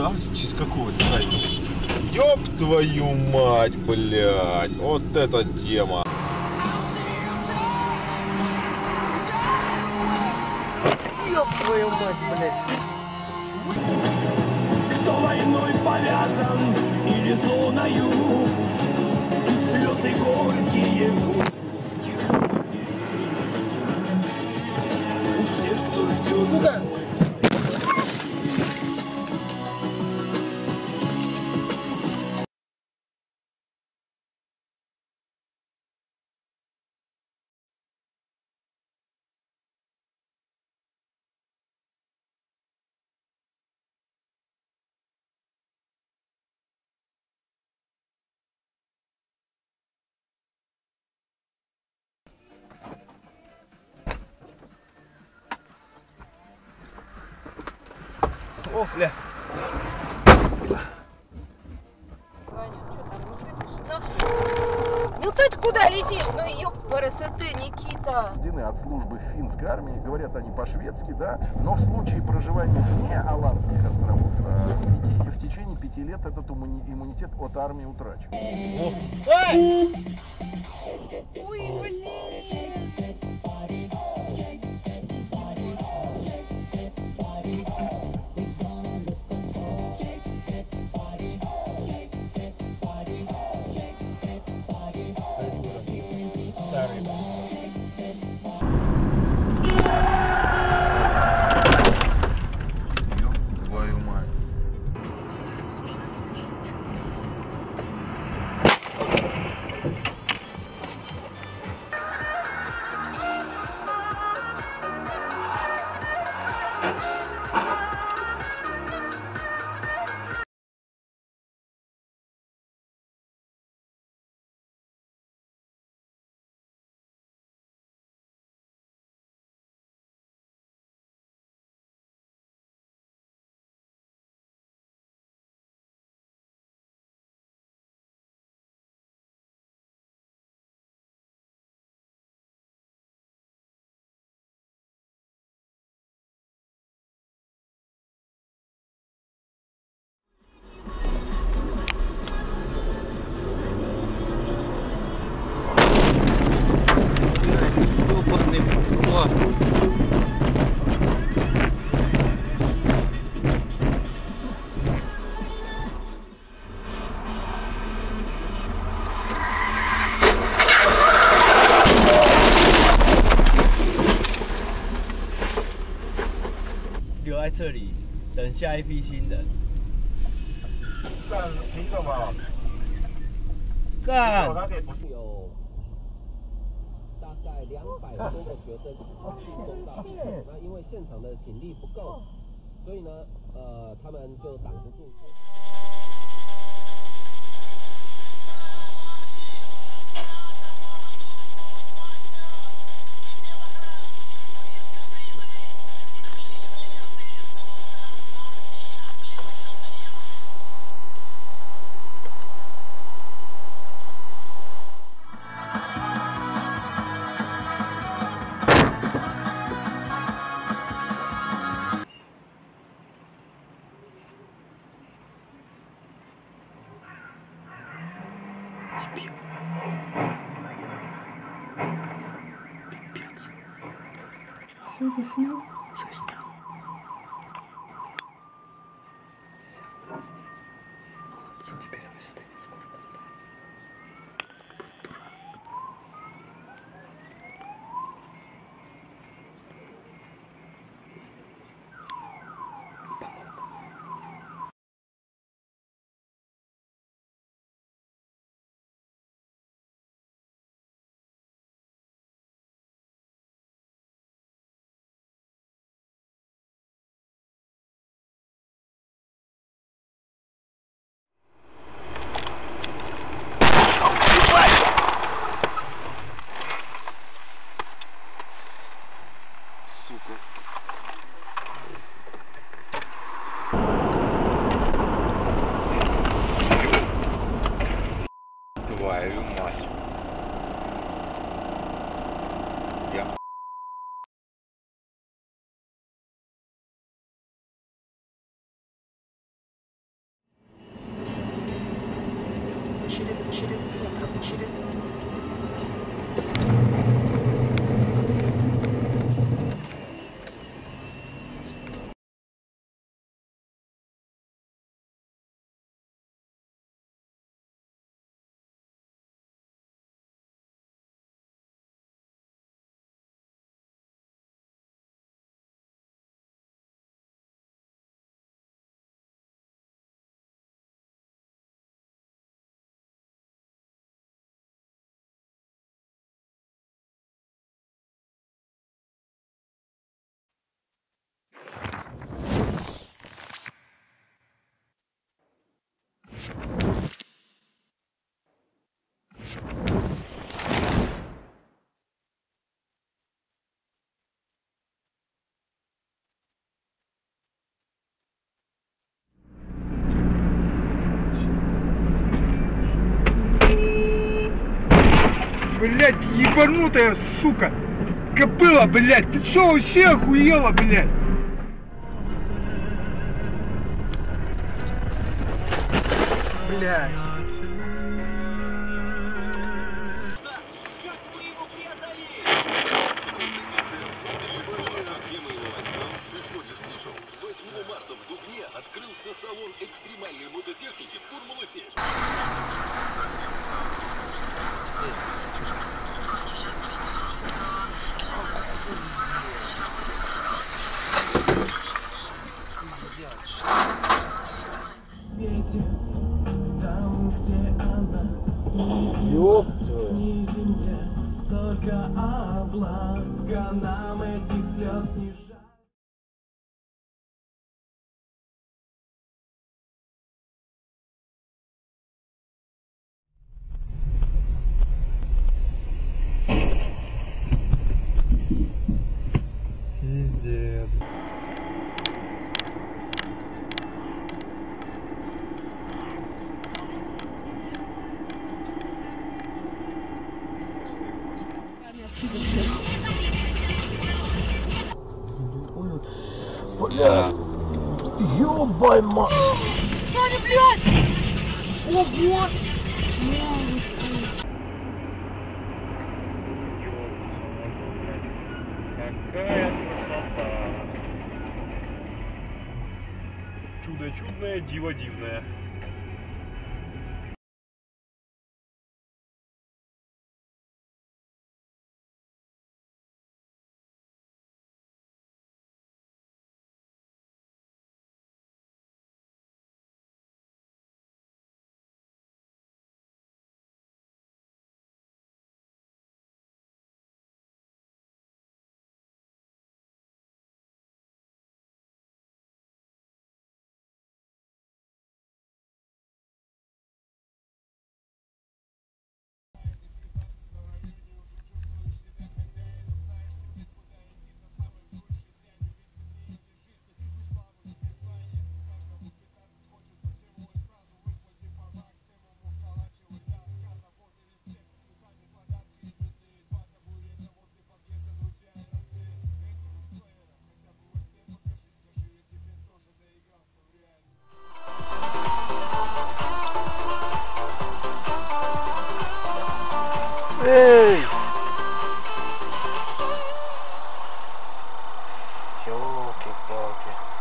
да? Через какого-то тайну. Ёб твою мать, блядь. Вот эта тема. Ёб твою мать, блядь. Кто войной повязан или зоною, и слезы горькие русских матерей. У всех, кто ждет домой. О, бля. Ну ты куда летишь? Ну ёппересоте, Никита. От службы финской армии, говорят они по-шведски, да, но в случае проживания вне Аландских островов в течение 5 лет этот иммунитет от армии утрачен. Ой, блин. Твою мать. 留在这里，等下一批新人。 干凭什么？ 干！ 有大概200多个学生送到医院，那因为现场的警力不够，所以呢，他们就挡不住。 Все заснял? Заснял. Молодцы, теперь мы сюда не скоро достанем. Твою мать. Я через метров, через... Блять, ебанутая, сука! Кобыла, блять! Ты чё вообще охуела, блять? Блять. Как мы его преодолели? Где мы его возьмем? Ты что, не слышал? 8 марта в Дубне открылся салон экстремальной мототехники «Формула-7». Там, где она, Ёп не земля, только облака нам этих слез не жаль. Пиздец. Бля, ёбай-ма! Саня, блядь! Ого! Какая красота! Чудо чудное, диво дивное. Эй! Ёлки-палки.